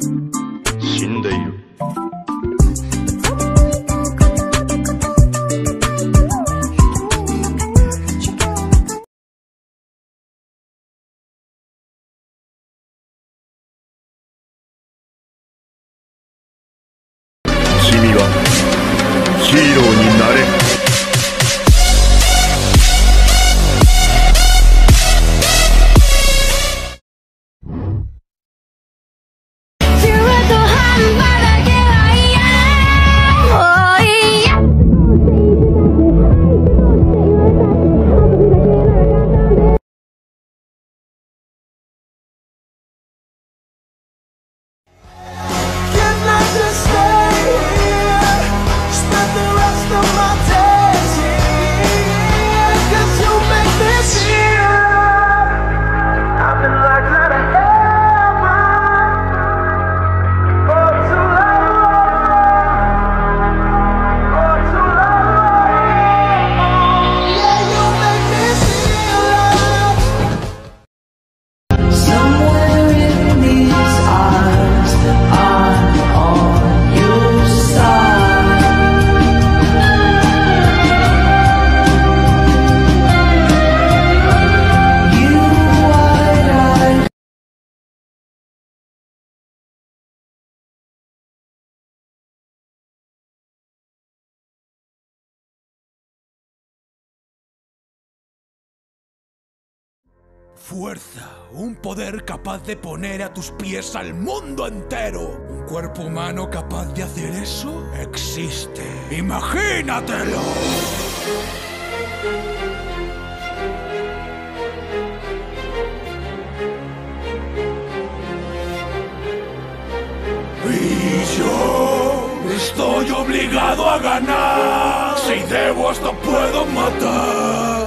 死んでいる。君はヒーローになれる。 Fuerza, un poder capaz de poner a tus pies al mundo entero. ¿Un cuerpo humano capaz de hacer eso? Existe. ¡Imagínatelo! Y yo estoy obligado a ganar. Si debo hasta puedo matar.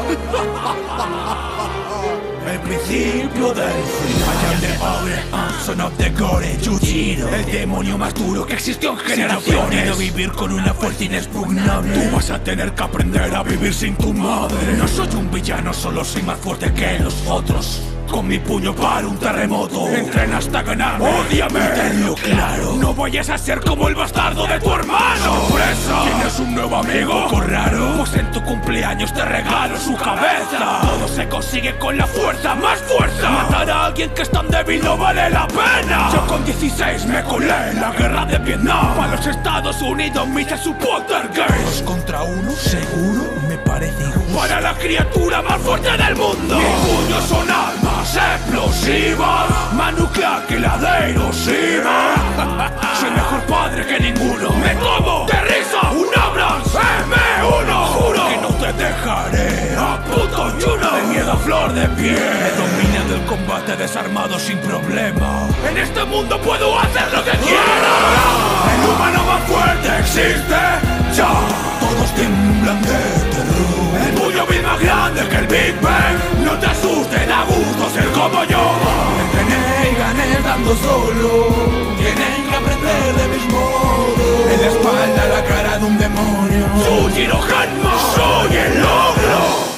El principio del final de pobre, son of the gore, Yujiro, el demonio más duro que existió en generaciones. Si yo vivir con una fuerza inexpugnable, tú vas a tener que aprender a vivir sin tu madre. No soy un villano, solo soy más fuerte que los otros. Con mi puño para un terremoto, entrena hasta ganar. Ódiame, tenlo claro. No vayas a ser como el bastardo de tu hermano. ¡Sorpresa! ¿Tienes un nuevo amigo? ¿Poco raro? Pues en tu cumpleaños te regalo su cabeza. Todo se consigue con la fuerza, más fuerza. Matar a alguien que es tan débil no vale la pena. Yo con 16 me colé en la guerra de Vietnam. Para los Estados Unidos me hice su poltergeist. 2 contra 1, seguro, me parece injusto. Para la criatura más fuerte del mundo. Mis puños son armas explosivas, más nuclear que la de Hiroshima. Soy mejor padre que ninguno. Me tomo de risa un Abrams M1. Juro que no te dejaré a puto Juno. De miedo a flor de piel, he dominado el combate desarmado sin problema. En este mundo puedo hacer lo que quiera. El humano más fuerte existe ya. Todos tiemblan de terror. El puño bien más grande que el Big Bang. No te asustes, da gusto ser como yo. Entrené y gané dando solo. Tienen que aprender de mis modos. En la espalda la cara de un demonio. Yujiro Hanma, soy el ogro.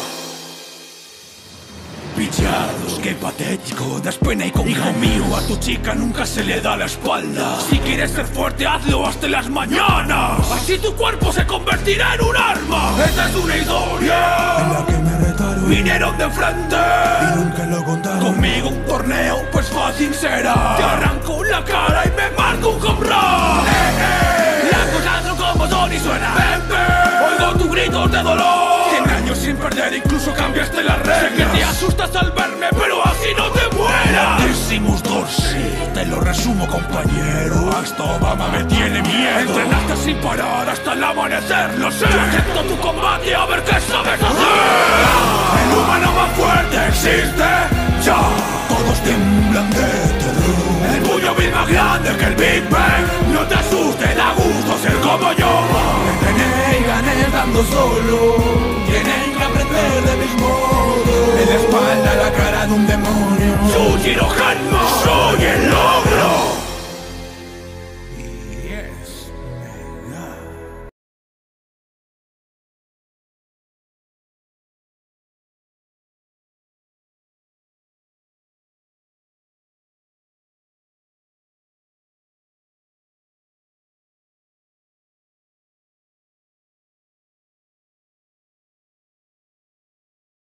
Pillados, qué patético, das pena y con hijo mío, a tu chica nunca se le da la espalda. Si quieres ser fuerte, hazlo hasta las mañanas. Así tu cuerpo se convertirá en un arma. Esta es una historia en la que me retaron. Vinieron de frente y nunca lo contaron. Conmigo un torneo, pues fácil será. Te arranco la cara y me marco un home run. Las cosas son como son y suenan. Oigo tu grito de dolor. 100 años sin perder, incluso cambiaste las reglas. Sé que te asustas al verme, pero así no te mueras. Decimus Dorsey, te lo resumo, compañero. Hasta Obama me tiene miedo. Entrenaste sin parar hasta el amanecer, lo sé. Yo acepto tu combate, a ver qué sabes hacer. El humano más fuerte existe ya. Todos tiemblan de terror. El puño bien más grande que el Big Bang. No te asustes, da gusto ser como yo. Entrené y gané dando solo. Tienen que aprender de mis modos. En la espalda la cara de un demonio. Yujiro Hanma.